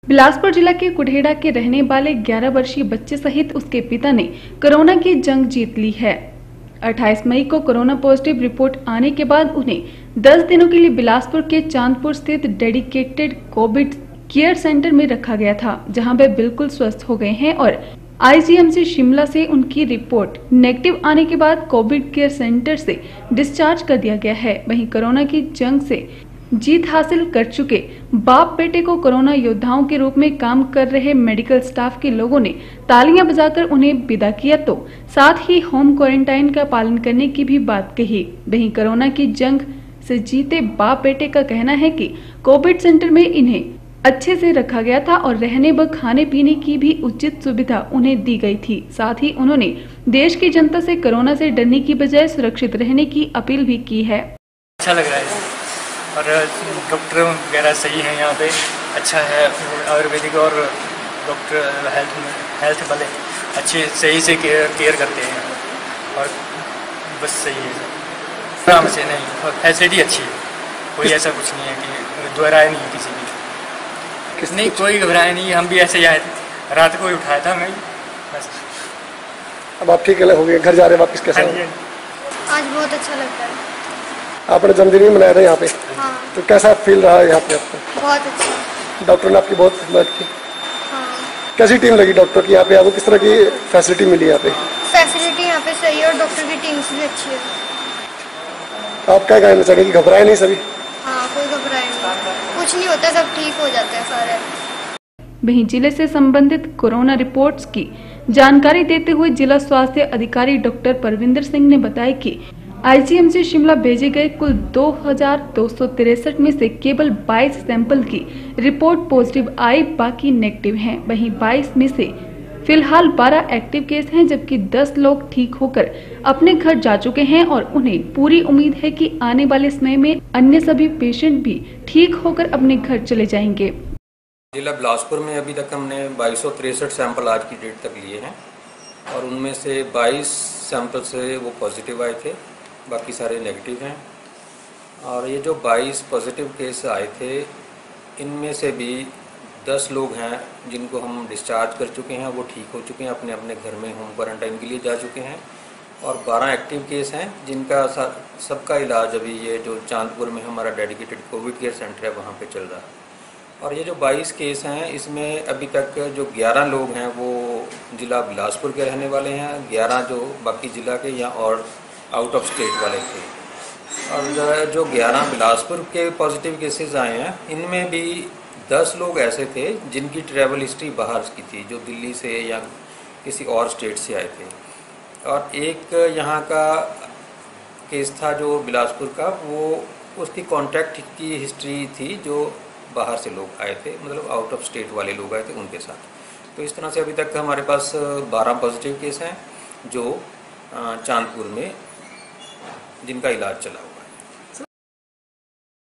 बिलासपुर जिला के कुढेड़ा के रहने वाले 11 वर्षीय बच्चे सहित उसके पिता ने कोरोना की जंग जीत ली है। 28 मई को कोरोना पॉजिटिव रिपोर्ट आने के बाद उन्हें 10 दिनों के लिए बिलासपुर के चांदपुर स्थित डेडिकेटेड कोविड केयर सेंटर में रखा गया था, जहां वे बिल्कुल स्वस्थ हो गए हैं और आईजीएमसी शिमला से उनकी रिपोर्ट नेगेटिव आने के बाद कोविड केयर सेंटर से डिस्चार्ज कर दिया गया है। वहीं कोरोना की जंग से जीत हासिल कर चुके बाप बेटे को कोरोना योद्धाओं के रूप में काम कर रहे मेडिकल स्टाफ के लोगों ने तालियां बजाकर उन्हें विदा किया, तो साथ ही होम क्वारंटाइन का पालन करने की भी बात कही। वहीं कोरोना की जंग से जीते बाप बेटे का कहना है कि कोविड सेंटर में इन्हें अच्छे से रखा गया था और रहने व खाने पीने की भी उचित सुविधा उन्हें दी गई थी। साथ ही उन्होंने देश की जनता से कोरोना से डरने की बजाय सुरक्षित रहने की अपील भी की है। अच्छा लग रहा है और डॉक्टर वगैरह सही है, यहाँ पे अच्छा है आयुर्वेदिक और डॉक्टर हेल्थ वाले अच्छे सही से केयर करते हैं और बस सही है आराम से नहीं, और फैसिलिटी अच्छी है, कोई ऐसा कुछ नहीं है कि दोहराया नहीं किसी भी नहीं, कोई घबराया नहीं। हम भी ऐसे आए थे, रात को ही उठाया था मैं बस। अब आप ठीक हो गए, घर जा रहे हैं वापस, कैसा है? आज बहुत अच्छा लगता है। आपने जन्मदिन भी मनाया था यहाँ पे? हाँ। तो कैसा फील रहा है यहाँ पे आपको? बहुत अच्छा। डॉक्टर ने आपकी बहुत मदद की? हाँ। कैसी टीम लगी डॉक्टर की यहाँ पे? आपको किस तरह की फैसिलिटी मिली यहाँ पे? फैसिलिटी यहाँ पे सही है और डॉक्टर की टीम भी अच्छी है। आप क्या कहना चाहेंगे कि घबराए नहीं सभी? हाँ, कोई घबराए नहीं, कुछ नहीं होता, सब ठीक हो जाते हैं सारे। वहीं जिले से संबंधित कोरोना रिपोर्ट्स की जानकारी देते हुए जिला स्वास्थ्य अधिकारी डॉक्टर परविंदर सिंह ने बताया कि आईजीएमसी शिमला भेजे गए कुल 2263 में से केवल 22 सैंपल की रिपोर्ट पॉजिटिव आई, बाकी नेगेटिव हैं। वहीं 22 में से फिलहाल 12 एक्टिव केस हैं, जबकि 10 लोग ठीक होकर अपने घर जा चुके हैं और उन्हें पूरी उम्मीद है कि आने वाले समय में अन्य सभी पेशेंट भी ठीक होकर अपने घर चले जाएंगे। जिला बिलासपुर में अभी तक हमने 2263 सैंपल आज की डेट तक लिए हैं और उनमें से 22 सैंपल से वो पॉजिटिव आए थे, बाकी सारे नेगेटिव हैं। और ये जो 22 पॉजिटिव केस आए थे, इनमें से भी 10 लोग हैं जिनको हम डिस्चार्ज कर चुके हैं, वो ठीक हो चुके हैं, अपने अपने घर में होम क्वारंटाइन के लिए जा चुके हैं। और 12 एक्टिव केस हैं जिनका सबका इलाज अभी ये जो चांदपुर में हमारा डेडिकेटेड कोविड केयर सेंटर है वहाँ पे चल रहा है। और ये जो 22 केस हैं, इसमें अभी तक जो 11 लोग हैं वो ज़िला बिलासपुर के रहने वाले हैं, 11 जो बाकी ज़िला के या और आउट ऑफ स्टेट वाले थे। और जो 11 बिलासपुर के पॉजिटिव केसेस आए हैं, इनमें भी 10 लोग ऐसे थे जिनकी ट्रैवल हिस्ट्री बाहर की थी, जो दिल्ली से या किसी और स्टेट से आए थे। और एक यहाँ का केस था जो बिलासपुर का, वो उसकी कॉन्टैक्ट की हिस्ट्री थी जो बाहर से लोग आए थे, मतलब आउट ऑफ स्टेट वाले लोग आए थे उनके साथ। तो इस तरह से अभी तक हमारे पास 12 पॉजिटिव केस हैं जो चांदपुर में जिनका इलाज चला हुआ।